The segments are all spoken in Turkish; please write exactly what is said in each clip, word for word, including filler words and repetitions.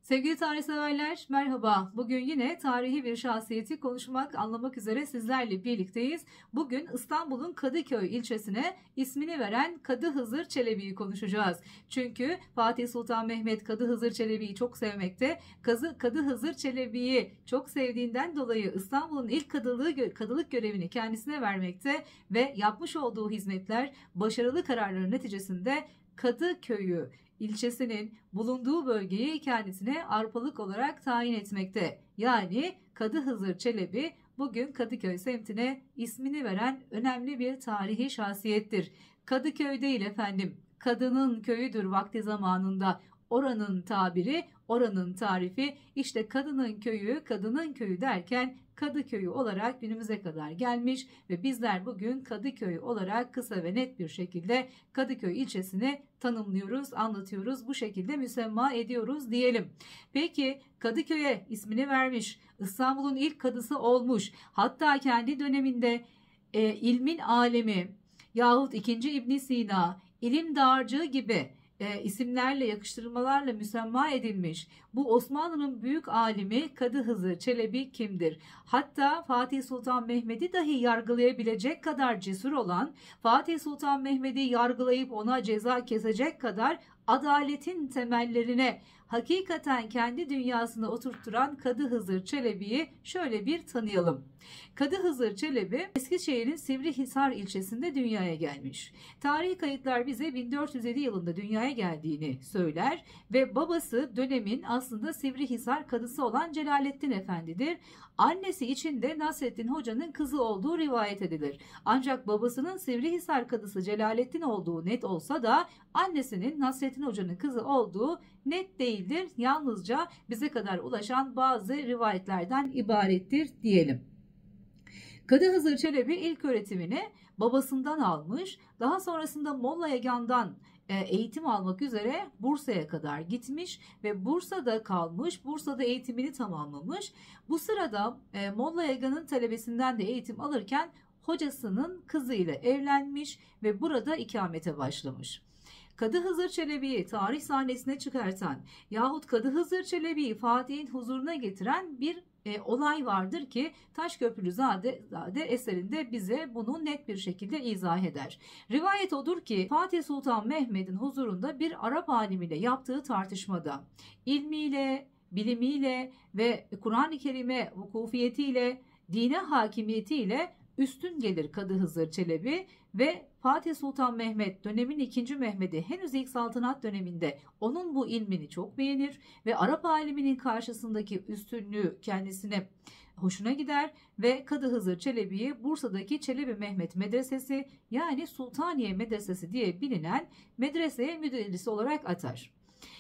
Sevgili tarihseverler, merhaba. Bugün yine tarihi bir şahsiyeti konuşmak, anlamak üzere sizlerle birlikteyiz. Bugün İstanbul'un Kadıköy ilçesine ismini veren Kadı Hızır Çelebi'yi konuşacağız. Çünkü Fatih Sultan Mehmet Kadı Hızır Çelebi'yi çok sevmekte. Kadı, Kadı Hızır Çelebi'yi çok sevdiğinden dolayı İstanbul'un ilk kadılığı, kadılık görevini kendisine vermekte ve yapmış olduğu hizmetler, başarılı kararları neticesinde Kadıköy'ü ilçesinin bulunduğu bölgeyi kendisine arpalık olarak tayin etmekte. Yani Kadı Hızır Çelebi bugün Kadıköy semtine ismini veren önemli bir tarihi şahsiyettir. Kadıköy değil efendim, kadının köyüdür vakti zamanında. Oranın tabiri, oranın tarifi, işte kadının köyü, kadının köyü derken Kadıköy'ü olarak günümüze kadar gelmiş ve bizler bugün Kadıköy olarak kısa ve net bir şekilde Kadıköy ilçesini tanımlıyoruz, anlatıyoruz, bu şekilde müsemma ediyoruz diyelim. Peki Kadıköy'e ismini vermiş, İstanbul'un ilk kadısı olmuş, hatta kendi döneminde e, ilmin alemi yahut ikinci İbn Sina, ilim dağarcığı gibi E, isimlerle, yakıştırmalarla müsemma edilmiş bu Osmanlı'nın büyük alimi Kadı Hızır Çelebi kimdir? Hatta Fatih Sultan Mehmet'i dahi yargılayabilecek kadar cesur olan, Fatih Sultan Mehmet'i yargılayıp ona ceza kesecek kadar adaletin temellerine hakikaten kendi dünyasına oturtturan Kadı Hızır Çelebi'yi şöyle bir tanıyalım. Kadı Hızır Çelebi Eskişehir'in Sivrihisar ilçesinde dünyaya gelmiş. Tarihi kayıtlar bize bin dört yüz yedi yılında dünyaya geldiğini söyler ve babası dönemin aslında Sivrihisar kadısı olan Celalettin Efendi'dir. Annesi için de Nasreddin Hoca'nın kızı olduğu rivayet edilir. Ancak babasının Sivrihisar kadısı Celalettin olduğu net olsa da annesinin Nasreddin Hoca'nın kızı olduğu net değildir. Yalnızca bize kadar ulaşan bazı rivayetlerden ibarettir diyelim. Kadı Hızır Çelebi ilk öğretimini babasından almış. Daha sonrasında Molla Yagan'dan eğitim almak üzere Bursa'ya kadar gitmiş ve Bursa'da kalmış. Bursa'da eğitimini tamamlamış. Bu sırada Molla Yagan'ın talebesinden de eğitim alırken hocasının kızıyla evlenmiş ve burada ikamete başlamış. Kadı Hızır Çelebi'yi tarih sahnesine çıkartan yahut Kadı Hızır Çelebi'yi Fatih'in huzuruna getiren bir e, olay vardır ki Taşköprülüzade Zade eserinde bize bunu net bir şekilde izah eder. Rivayet odur ki Fatih Sultan Mehmet'in huzurunda bir Arap alimiyle yaptığı tartışmada ilmiyle, bilimiyle ve Kur'an-ı Kerim'e vukufiyetiyle, dine hakimiyetiyle üstün gelir Kadı Hızır Çelebi ve Fatih Sultan Mehmet dönemin ikinci Mehmet'i henüz ilk saltanat döneminde onun bu ilmini çok beğenir ve Arap aliminin karşısındaki üstünlüğü kendisine hoşuna gider ve Kadı Hızır Çelebi'yi Bursa'daki Çelebi Mehmet Medresesi yani Sultaniye Medresesi diye bilinen medreseye müderris olarak atar.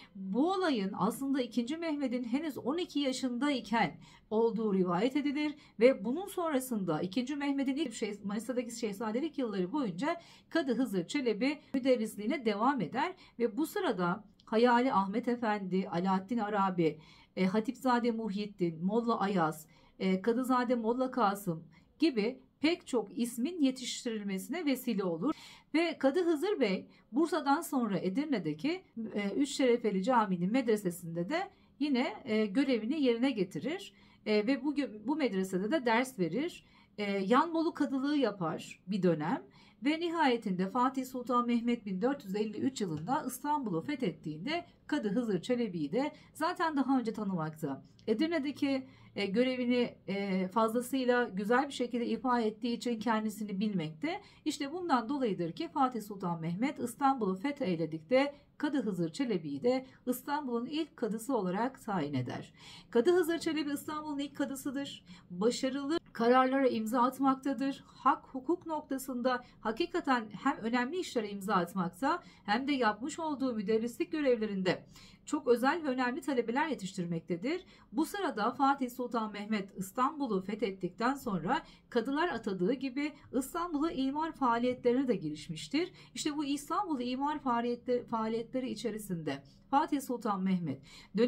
Bu olayın aslında ikinci Mehmet'in henüz on iki yaşındayken olduğu rivayet edilir ve bunun sonrasında ikinci Mehmet'in ilk şey, Manisa'daki şehzadelik yılları boyunca Kadı Hızır Çelebi müderrisliğine devam eder ve bu sırada Hayali Ahmet Efendi, Alaaddin Arabi, e, Hatipzade Muhyiddin, Molla Ayaz, e, Kadızade Molla Kasım gibi pek çok ismin yetiştirilmesine vesile olur. Ve Kadı Hızır Bey Bursa'dan sonra Edirne'deki e, Üç Şerefeli Camii'nin medresesinde de yine e, görevini yerine getirir e, ve bu, bu medresede de ders verir. E, Yanbolu kadılığı yapar bir dönem ve nihayetinde Fatih Sultan Mehmet bin dört yüz elli üç yılında İstanbul'u fethettiğinde Kadı Hızır Çelebi'yi de zaten daha önce tanımakta. Edirne'deki e, görevini e, fazlasıyla güzel bir şekilde ifa ettiği için kendisini bilmekte. İşte bundan dolayıdır ki Fatih Sultan Mehmet İstanbul'u fetheyledikte Kadı Hızır Çelebi'yi de İstanbul'un ilk kadısı olarak tayin eder. Kadı Hızır Çelebi İstanbul'un ilk kadısıdır. Başarılı kararlara imza atmaktadır. Hak, hukuk noktasında hakikaten hem önemli işlere imza atmakta hem de yapmış olduğu müderrislik görevlerinde çok özel ve önemli talebeler yetiştirmektedir. Bu sırada Fatih Sultan Mehmet İstanbul'u fethettikten sonra kadılar atadığı gibi İstanbul'a imar faaliyetlerine de girişmiştir. İşte bu İstanbul imar faaliyetleri, faaliyetleri içerisinde Fatih Sultan Mehmet dönemin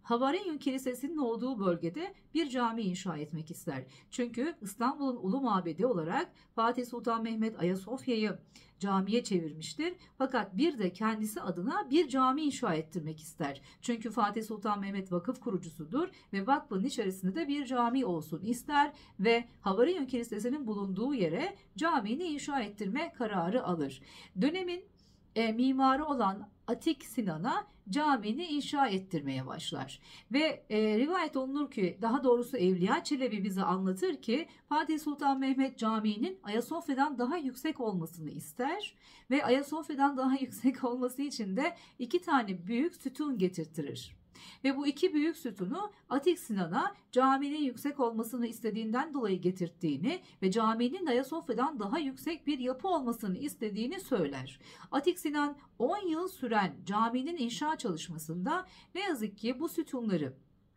Havarenyum Kilisesi'nin olduğu bölgede bir cami inşa etmek ister. Çünkü İstanbul'un ulu mabedi olarak Fatih Sultan Mehmet Ayasofya'yı camiye çevirmiştir. Fakat bir de kendisi adına bir cami inşa ettirmek ister. Çünkü Fatih Sultan Mehmet vakıf kurucusudur ve vakfın içerisinde de bir cami olsun ister ve Havarenyum Kilisesi'nin bulunduğu yere camini inşa ettirme kararı alır. Dönemin e, mimarı olan Atik Sinan'a camini inşa ettirmeye başlar. Ve e, rivayet olunur ki, daha doğrusu Evliya Çelebi bize anlatır ki Fatih Sultan Mehmet caminin Ayasofya'dan daha yüksek olmasını ister ve Ayasofya'dan daha yüksek olması için de iki tane büyük sütun getirtirir. Ve bu iki büyük sütunu Atik Sinan'a caminin yüksek olmasını istediğinden dolayı getirttiğini ve caminin Ayasofya'dan daha yüksek bir yapı olmasını istediğini söyler. Atik Sinan on yıl süren caminin inşa çalışmasında ne yazık ki bu sütunları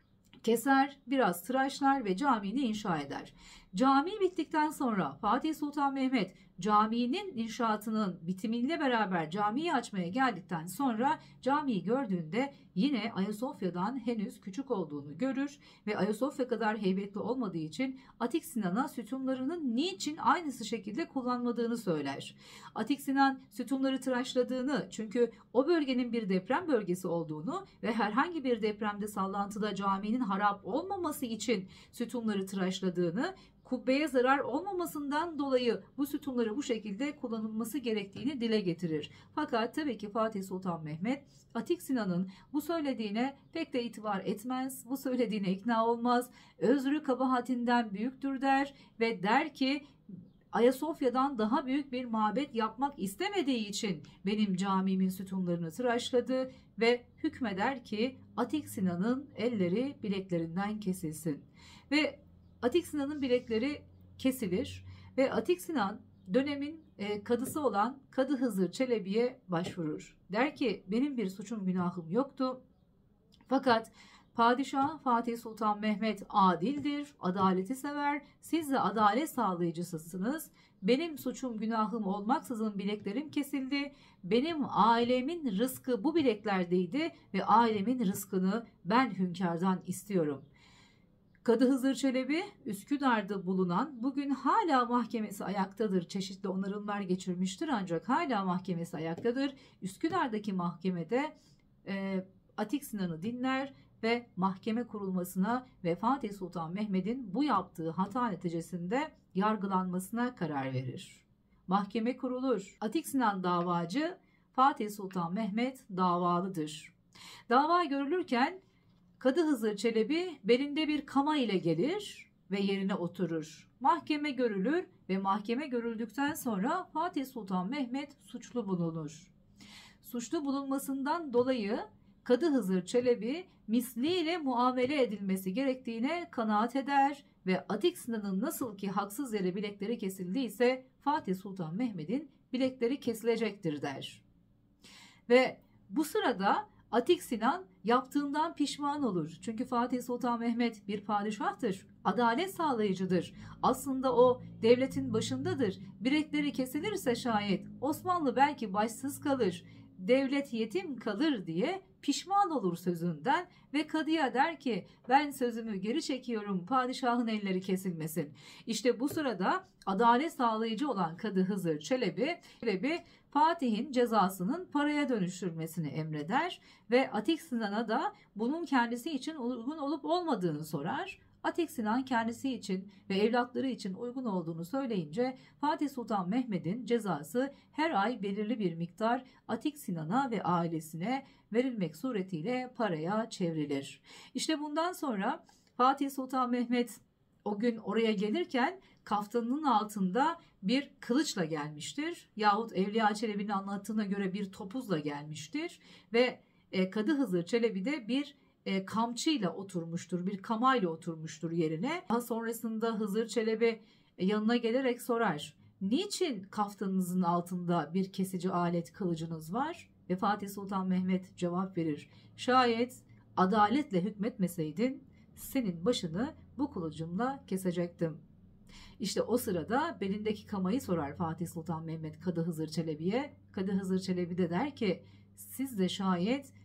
keser, biraz tıraşlar ve camini inşa eder. Cami bittikten sonra Fatih Sultan Mehmet caminin inşaatının bitimiyle beraber camiyi açmaya geldikten sonra camiyi gördüğünde yine Ayasofya'dan henüz küçük olduğunu görür ve Ayasofya kadar heybetli olmadığı için Atik Sinan'a sütunlarının niçin aynısı şekilde kullanmadığını söyler. Atik Sinan sütunları tıraşladığını, çünkü o bölgenin bir deprem bölgesi olduğunu ve herhangi bir depremde sallantıda caminin harap olmaması için sütunları tıraşladığını, kubbeye zarar olmamasından dolayı bu sütunları bu şekilde kullanılması gerektiğini dile getirir. Fakat tabii ki Fatih Sultan Mehmet Atik Sinan'ın bu söylediğine pek de itibar etmez, bu söylediğine ikna olmaz, özrü kabahatinden büyüktür der ve der ki Ayasofya'dan daha büyük bir mabet yapmak istemediği için benim camimin sütunlarını tıraşladı ve hükmeder ki Atik Sinan'ın elleri bileklerinden kesilsin. Ve Atik Sinan'ın bilekleri kesilir ve Atik Sinan dönemin e, kadısı olan Kadı Hızır Çelebi'ye başvurur. Der ki benim bir suçum günahım yoktu. Fakat Padişah Fatih Sultan Mehmet adildir, adaleti sever, siz de adalet sağlayıcısısınız. Benim suçum günahım olmaksızın bileklerim kesildi. Benim ailemin rızkı bu bileklerdeydi ve ailemin rızkını ben hünkârdan istiyorum. Kadı Hızır Çelebi Üsküdar'da bulunan, bugün hala mahkemesi ayaktadır, çeşitli onarımlar geçirmiştir ancak hala mahkemesi ayaktadır. Üsküdar'daki mahkemede e, Atik Sinan'ı dinler ve mahkeme kurulmasına ve Fatih Sultan Mehmet'in bu yaptığı hata neticesinde yargılanmasına karar verir. Mahkeme kurulur. Atik Sinan davacı, Fatih Sultan Mehmet davalıdır. Dava görülürken Kadı Hızır Çelebi belinde bir kama ile gelir ve yerine oturur. Mahkeme görülür ve mahkeme görüldükten sonra Fatih Sultan Mehmet suçlu bulunur. Suçlu bulunmasından dolayı Kadı Hızır Çelebi misliyle muamele edilmesi gerektiğine kanaat eder ve Atik Sinan'ın nasıl ki haksız yere bilekleri kesildiyse Fatih Sultan Mehmet'in bilekleri kesilecektir der. Ve bu sırada Atik Sinan yaptığından pişman olur. Çünkü Fatih Sultan Mehmet bir padişahtır, adalet sağlayıcıdır. Aslında o devletin başındadır. Bilekleri kesilirse şayet Osmanlı belki başsız kalır, devlet yetim kalır diye pişman olur sözünden ve kadıya der ki ben sözümü geri çekiyorum, padişahın elleri kesilmesin. İşte bu sırada adalet sağlayıcı olan Kadı Hızır Çelebi, Çelebi Fatih'in cezasının paraya dönüştürmesini emreder ve Atik Sinan'a da bunun kendisi için uygun olup olmadığını sorar. Atik Sinan kendisi için ve evlatları için uygun olduğunu söyleyince Fatih Sultan Mehmet'in cezası her ay belirli bir miktar Atik Sinan'a ve ailesine verilmek suretiyle paraya çevrilir. İşte bundan sonra Fatih Sultan Mehmet o gün oraya gelirken kaftanının altında bir kılıçla gelmiştir. Yahut Evliya Çelebi'nin anlattığına göre bir topuzla gelmiştir. Ve e, Kadı Hızır Çelebi de bir e, kamçıyla oturmuştur, bir kamayla oturmuştur yerine. Daha sonrasında Hızır Çelebi e, yanına gelerek sorar. Niçin kaftanınızın altında bir kesici alet kılıcınız var? Ve Fatih Sultan Mehmet cevap verir. Şayet adaletle hükmetmeseydin senin başını bu kılıcımla kesecektim. İşte o sırada belindeki kamayı sorar Fatih Sultan Mehmet Kadı Hızır Çelebi'ye. Kadı Hızır Çelebi de der ki siz de şayet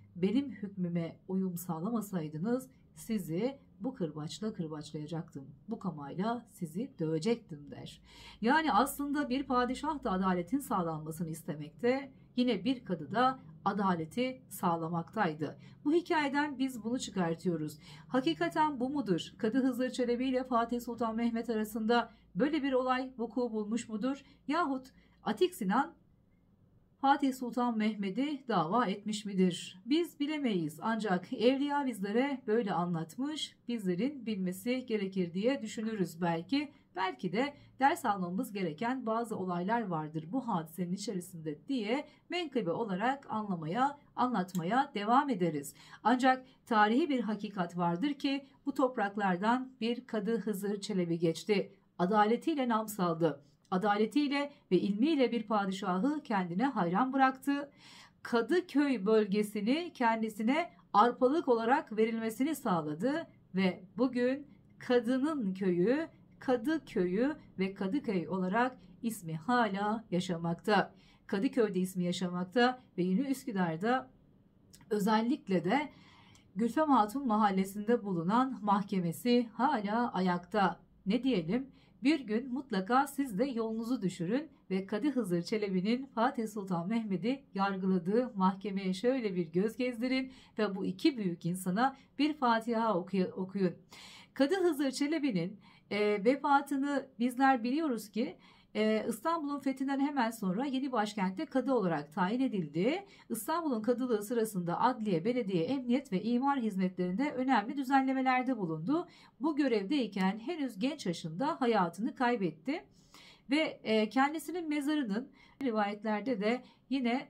benim hükmüme uyum sağlamasaydınız sizi bu kırbaçla kırbaçlayacaktım. Bu kamayla sizi dövecektim der. Yani aslında bir padişah da adaletin sağlanmasını istemekte, yine bir kadı da adaleti sağlamaktaydı. Bu hikayeden biz bunu çıkartıyoruz. Hakikaten bu mudur? Kadı Hızır Çelebi ile Fatih Sultan Mehmet arasında böyle bir olay vuku bulmuş mudur? Yahut Atik Sinan Fatih Sultan Mehmet'i dava etmiş midir? Biz bilemeyiz, ancak evliya bizlere böyle anlatmış, bizlerin bilmesi gerekir diye düşünürüz belki. Belki de ders almamız gereken bazı olaylar vardır bu hadisenin içerisinde diye menkıbe olarak anlamaya, anlatmaya devam ederiz. Ancak tarihi bir hakikat vardır ki bu topraklardan bir Kadı Hızır Çelebi geçti. Adaletiyle nam saldı. Adaletiyle ve ilmiyle bir padişahı kendine hayran bıraktı. Kadıköy bölgesini kendisine arpalık olarak verilmesini sağladı ve bugün kadının köyü, Kadıköy'ü ve Kadıköy olarak ismi hala yaşamakta. Kadıköy'de ismi yaşamakta ve yine Üsküdar'da özellikle de Gülfem Hatun mahallesinde bulunan mahkemesi hala ayakta. Ne diyelim? Bir gün mutlaka siz de yolunuzu düşürün ve Kadı Hızır Çelebi'nin Fatih Sultan Mehmet'i yargıladığı mahkemeye şöyle bir göz gezdirin ve bu iki büyük insana bir Fatiha okuyun. Kadı Hızır Çelebi'nin e, vefatını bizler biliyoruz ki Ee, İstanbul'un fethinden hemen sonra yeni başkentte kadı olarak tayin edildi. İstanbul'un kadılığı sırasında adliye, belediye, emniyet ve imar hizmetlerinde önemli düzenlemelerde bulundu. Bu görevdeyken henüz genç yaşında hayatını kaybetti. Ve e, kendisinin mezarının rivayetlerde de yine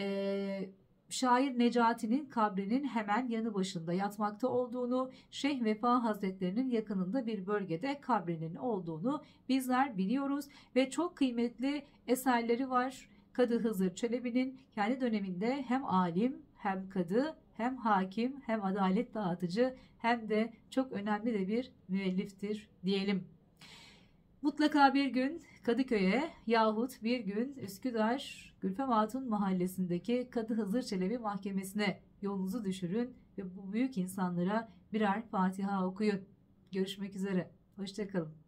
e, şair Necati'nin kabrinin hemen yanı başında yatmakta olduğunu, Şeyh Vefa Hazretlerinin yakınında bir bölgede kabrinin olduğunu bizler biliyoruz ve çok kıymetli eserleri var. Kadı Hızır Çelebi'nin kendi döneminde hem alim hem kadı hem hakim hem adalet dağıtıcı hem de çok önemli de bir müelliftir diyelim. Mutlaka bir gün Kadıköy'e yahut bir gün Üsküdar Gülfem Hatun mahallesindeki Kadı Hızır Çelebi mahkemesine yolunuzu düşürün ve bu büyük insanlara birer Fatiha okuyun. Görüşmek üzere. Hoşça kalın.